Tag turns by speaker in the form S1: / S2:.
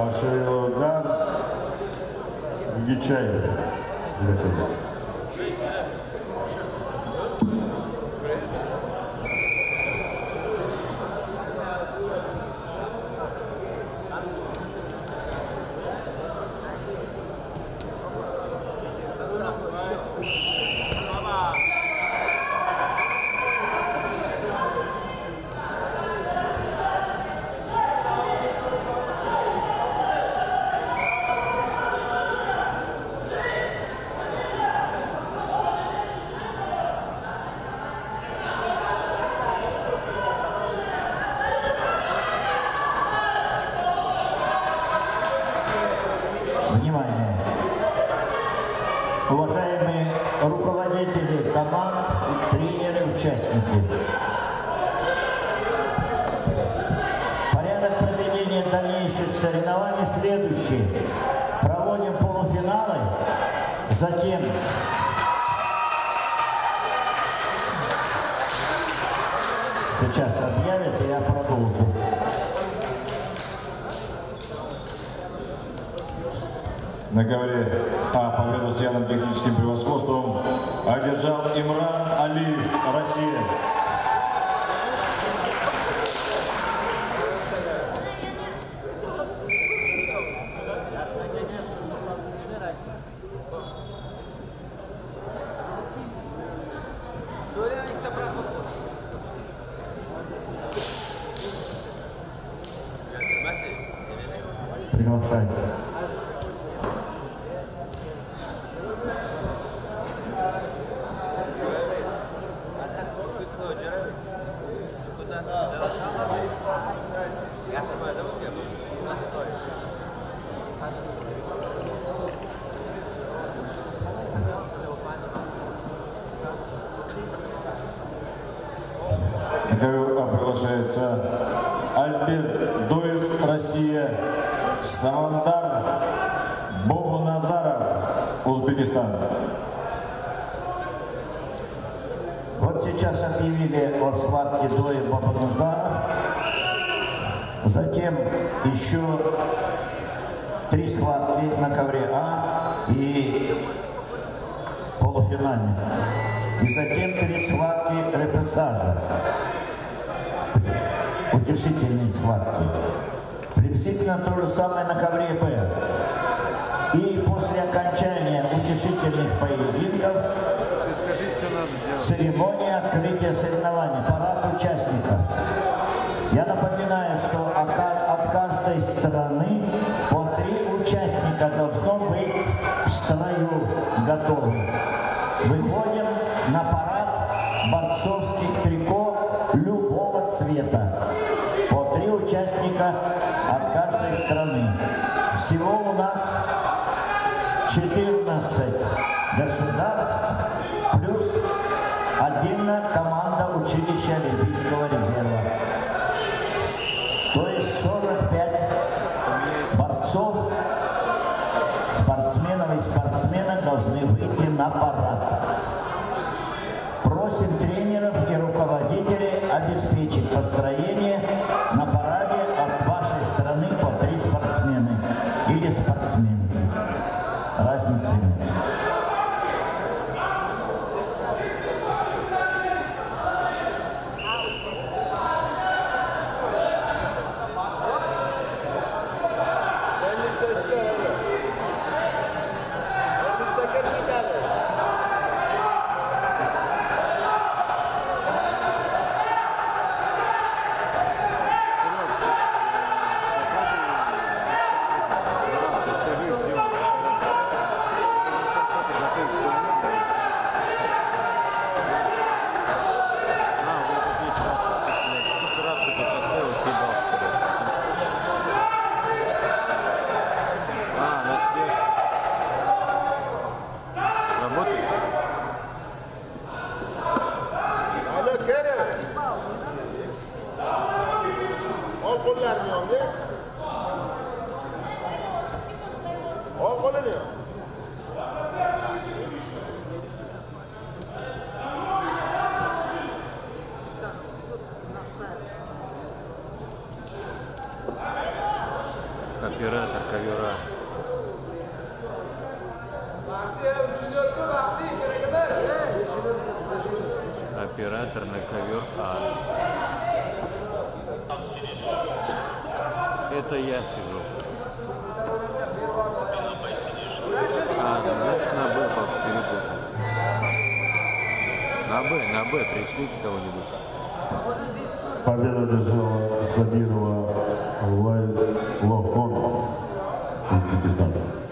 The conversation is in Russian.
S1: Шейлогар Гичаев.
S2: Внимание! Уважаемые руководители команд, тренеры, участники. Порядок проведения дальнейших соревнований следующий. Проводим полуфиналы, затем сейчас объявят, и я продолжу.
S1: На ковре А победу с явным техническим превосходством одержал Имран Алиев, Россия.
S2: Приглашайте.
S1: На ковер А приглашается Альберт Доев, Россия, Самандар Богуназаров, Узбекистан.
S2: Вот сейчас объявили о схватке Доев Богуназаров. Затем еще 3 схватки на ковре А и полуфинальных. И затем 3 схватки репессажа. Утешительные схватки. Приблизительно то же самое на ковре Б. И после окончания утешительных поединков церемония открытия соревнований, парад участников. Я напоминаю, что от каждой страны по 3 участника должно быть в строю готовы. Выходим на парад борцовских трико любого цвета. По 3 участника от каждой страны. Всего у нас 14 государств плюс отдельно команда училища Олимпийского резерва. То есть 45 борцов, спортсменов и спортсменок должны выйти на парад. Просим тренеров и руководителей обеспечить построение на параде от вашей страны по 3 спортсмена или спортсменки. Разницы нет.
S3: Оператор ковера. Оператор на ковер А. Это я сижу. Значит на Б перепутал. На Б пришлите кого-нибудь.
S1: Победу одержала Сабирова Лохон, Узбекистан.